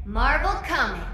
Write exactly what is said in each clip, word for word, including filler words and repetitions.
Marvel Comics.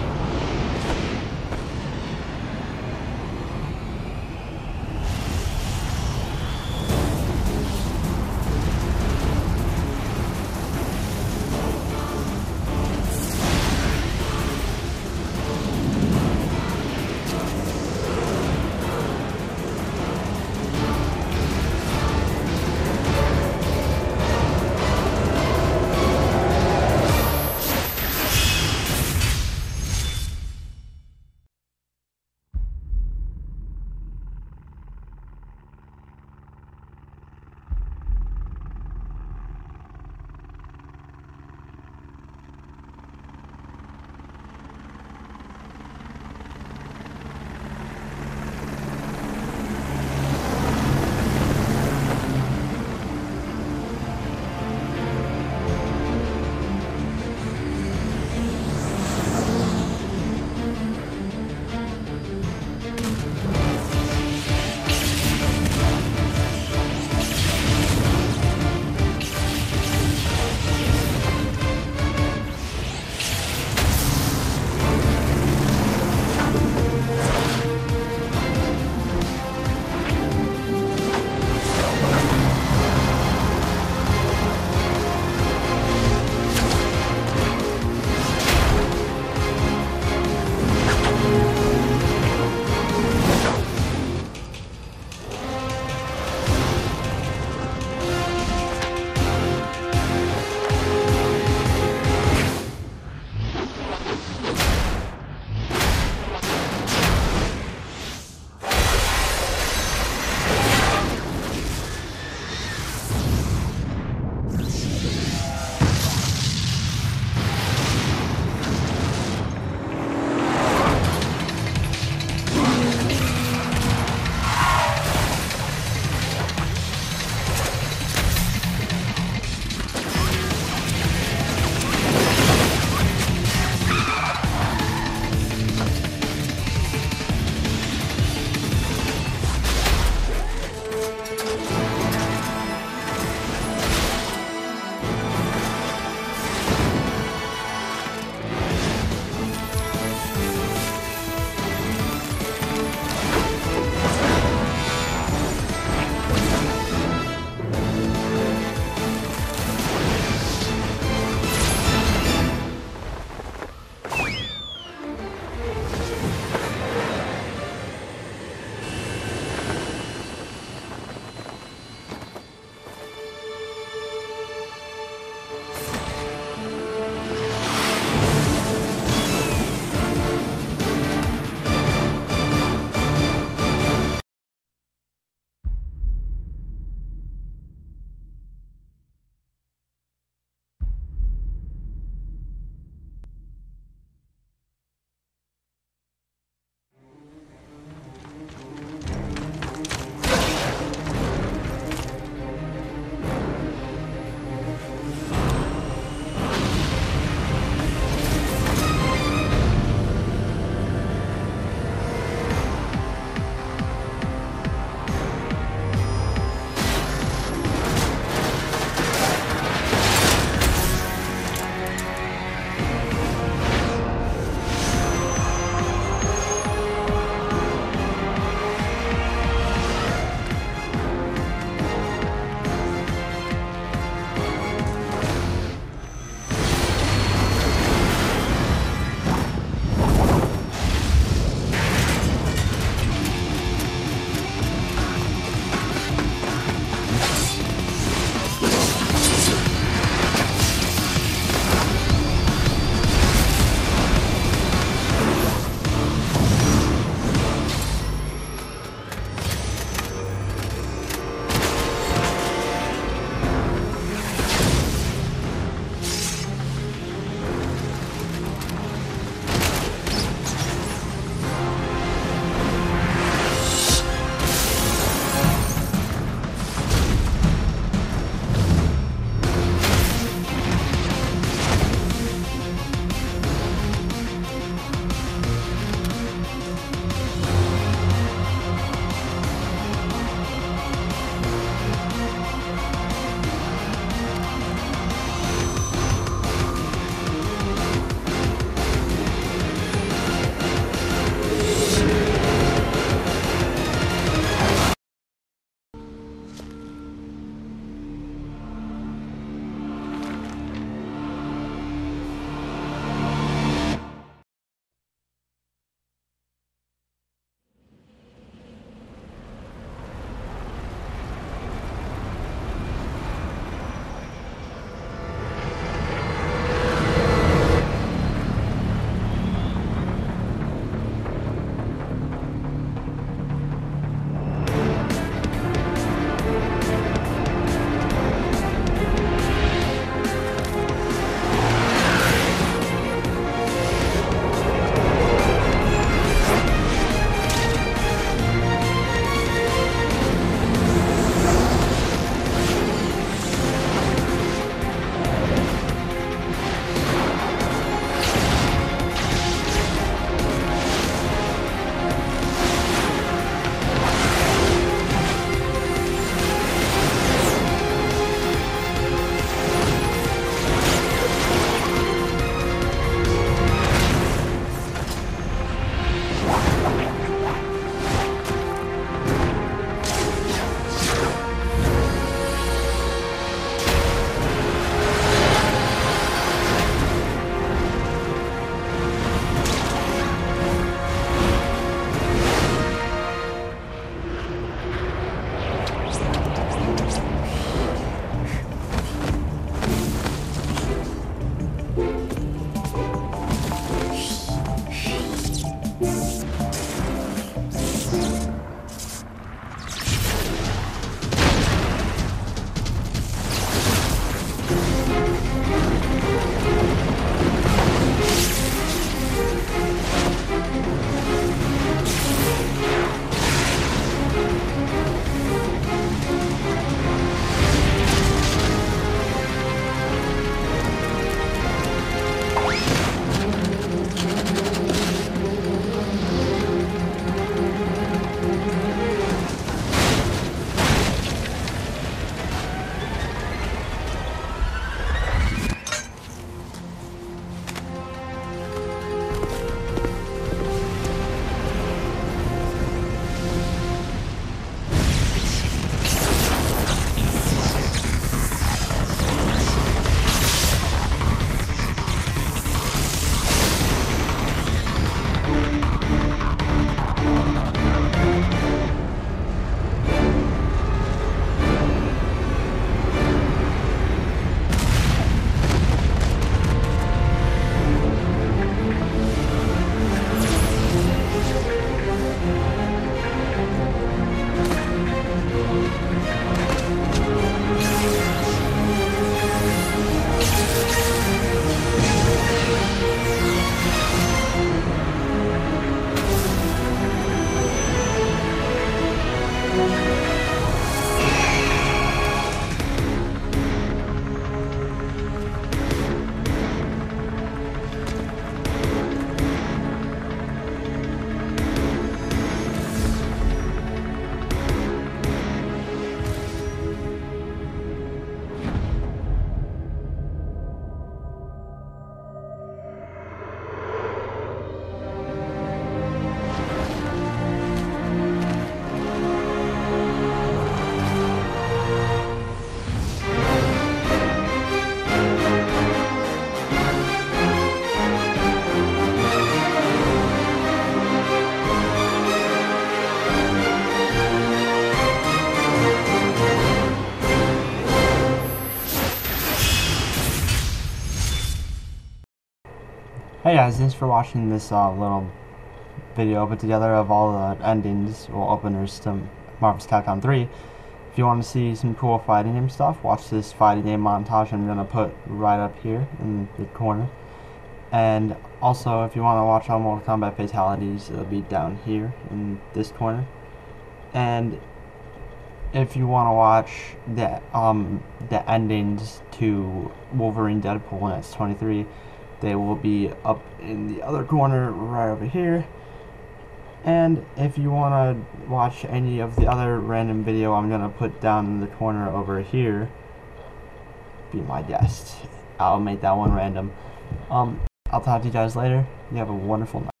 Hey guys, thanks for watching this uh, little video put together of all the endings, well, openers to Marvel's Capcom three. If you want to see some cool fighting game stuff, watch this fighting game montage I'm going to put right up here in the corner. And also, if you want to watch all Mortal Kombat fatalities, it'll be down here in this corner. And if you want to watch the, um, the endings to Wolverine Deadpool when it's twenty-three, they will be up in the other corner right over here. And if you want to watch any of the other random video I'm going to put down in the corner over here, be my guest. I'll make that one random. Um, I'll talk to you guys later. You have a wonderful night.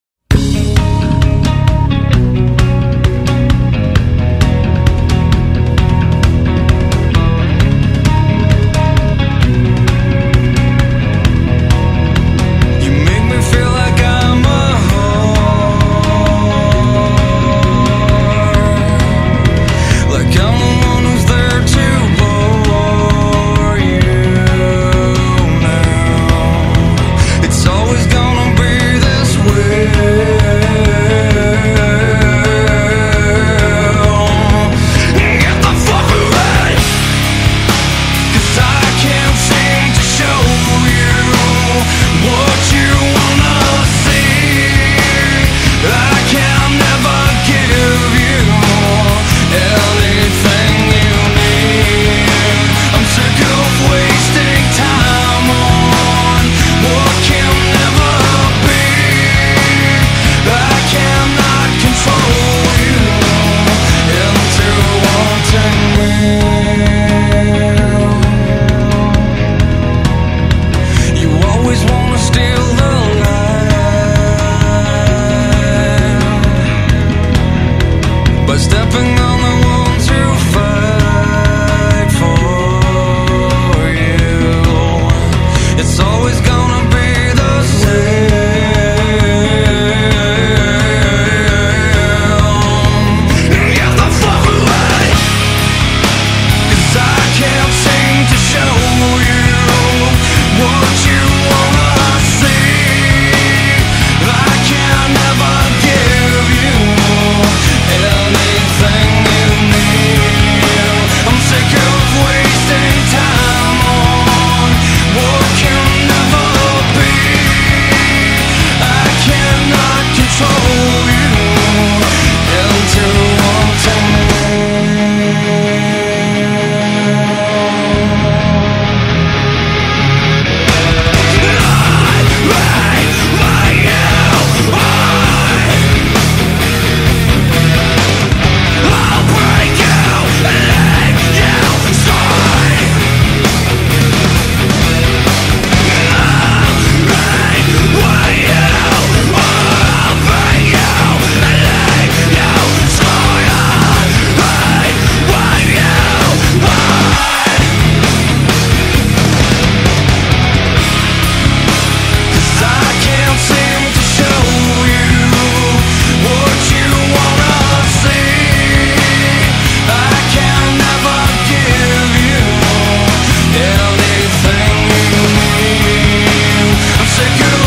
Stepping on the ones who fight for you, it's always gonna be the same. Get the fuck away, 'cause I can't seem to show you what you wanna see. I can never give you anything you need. I'm sick of wasting time on what can never be. I cannot control you into wanting me. Sick of